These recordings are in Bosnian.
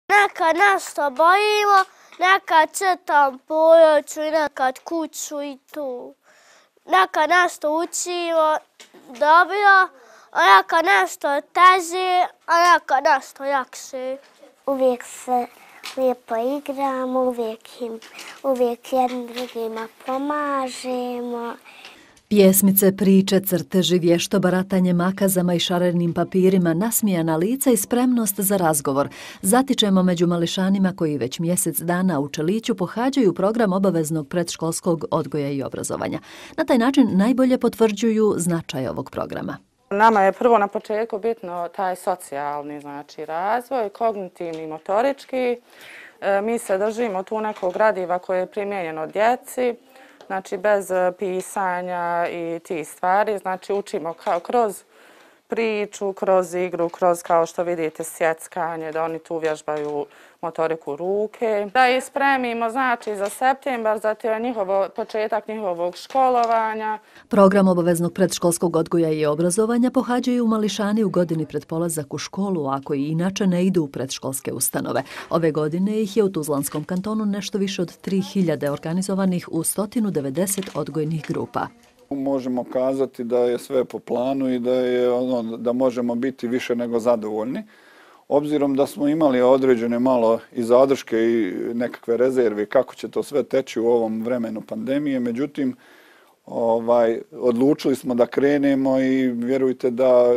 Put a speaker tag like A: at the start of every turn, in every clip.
A: Nekad nešto bojimo, nekad crtam pojaču i nekad kuću i tu. Nekad nešto učimo dobro, a nekad nešto teže, a nekad nešto lakše.
B: Uvijek se lijepo igramo, uvijek jednim drugima pomažemo.
C: Pjesmice, priče, crteži, vješto baratanje makazama i šarenim papirima, nasmijana lica i spremnost za razgovor. Zatičemo među mališanima koji već mjesec dana u Čeliću pohađaju program obaveznog predškolskog odgoja i obrazovanja. Na taj način najbolje potvrđuju značaj ovog programa.
D: Nama je prvo na početku bitno taj socijalni razvoj, kognitivni i motorički. Mi se držimo tu nekog gradiva koje je primijenjeno djeci, bez pisanja i tih stvari. Učimo kroz priču, kroz igru, kroz, kao što vidite, sjeckanje, da oni tu vježbaju motoriku ruke. Da ih spremimo, za septembar, za početak njihovog školovanja.
C: Program obaveznog predškolskog odgoja i obrazovanja pohađaju mališani u godini pred polazak u školu, a koji inače ne idu u predškolske ustanove. Ove godine ih je u Tuzlanskom kantonu nešto više od 3000 organizovanih u 190 odgojnih grupa.
E: Možemo kazati da je sve po planu i da možemo biti više nego zadovoljni. Obzirom da smo imali određene malo i zadrške i nekakve rezerve kako će to sve teći u ovom vremenu pandemije, međutim odlučili smo da krenemo i vjerujte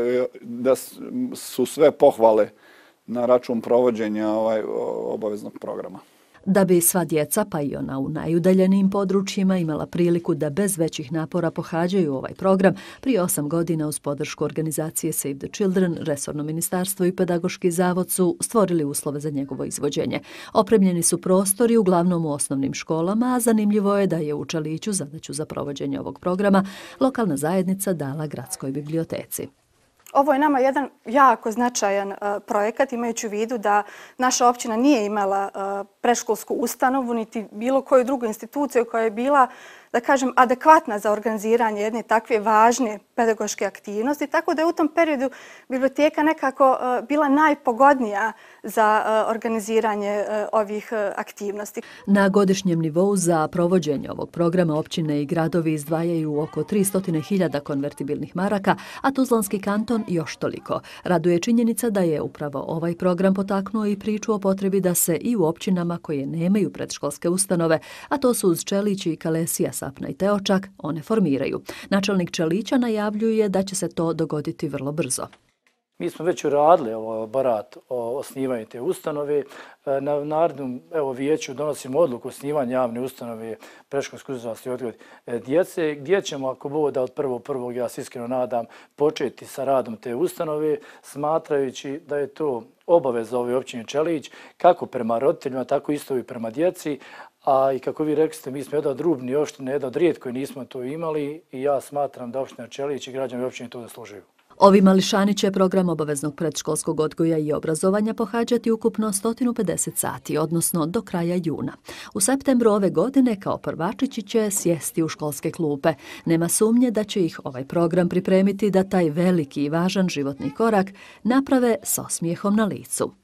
E: da su sve pohvale na račun provođenja obaveznog programa.
C: Da bi sva djeca, pa i ona u najudaljenijim područjima, imala priliku da bez većih napora pohađaju ovaj program, prije 8 godina uz podršku organizacije Save the Children, resorno ministarstvo i pedagoški zavod su stvorili uslove za njegovo izvođenje. Opremljeni su prostori uglavnom u osnovnim školama, a zanimljivo je da je u Čeliću zadaću za provođenje ovog programa lokalna zajednica dala gradskoj biblioteci.
F: Ovo je nama jedan jako značajan projekat, imajući u vidu da naša općina nije imala predškolsku ustanovu niti bilo koju drugu instituciju koja je bila, da kažem, adekvatna za organiziranje jedne takve važne pedagoške aktivnosti, tako da je u tom periodu biblioteka nekako bila najpogodnija za organiziranje ovih aktivnosti.
C: Na godišnjem nivou za provođenje ovog programa općine i gradovi izdvajaju oko 300.000 konvertibilnih maraka, a Tuzlanski kanton još toliko. Raduje činjenica da je upravo ovaj program potaknuo i priču o potrebi da se i u općinama koje nemaju predškolske ustanove, a to su uz Čelić i Kalesija, Sapna i Teočak, one formiraju. Načelnik Čelića najavljuje da će se to dogoditi vrlo brzo.
G: Mi smo već uradili barat o osnivanju te ustanove. Na narednom vijeću donosimo odluku o osnivanju javne ustanove predškolskog uzrasta i odgoj djece, gdje ćemo, ako Bog da, od 1.1. ja se iskreno nadam, početi sa radom te ustanove, smatrajući da je to obaveza ove općine Čelić, kako prema roditeljima, tako isto i prema djeci. A i kako vi rekli ste, mi smo jedna od rubnih opština, jedna od rijetko koji nismo to imali i ja smatram da opština Čelić i građani općine to zaslužuju.
C: Ovi mališani će program obaveznog predškolskog odgoja i obrazovanja pohađati ukupno 150 sati, odnosno do kraja juna. U septembru ove godine kao prvačići će sjesti u školske klupe. Nema sumnje da će ih ovaj program pripremiti da taj veliki i važan životni korak naprave s osmijehom na licu.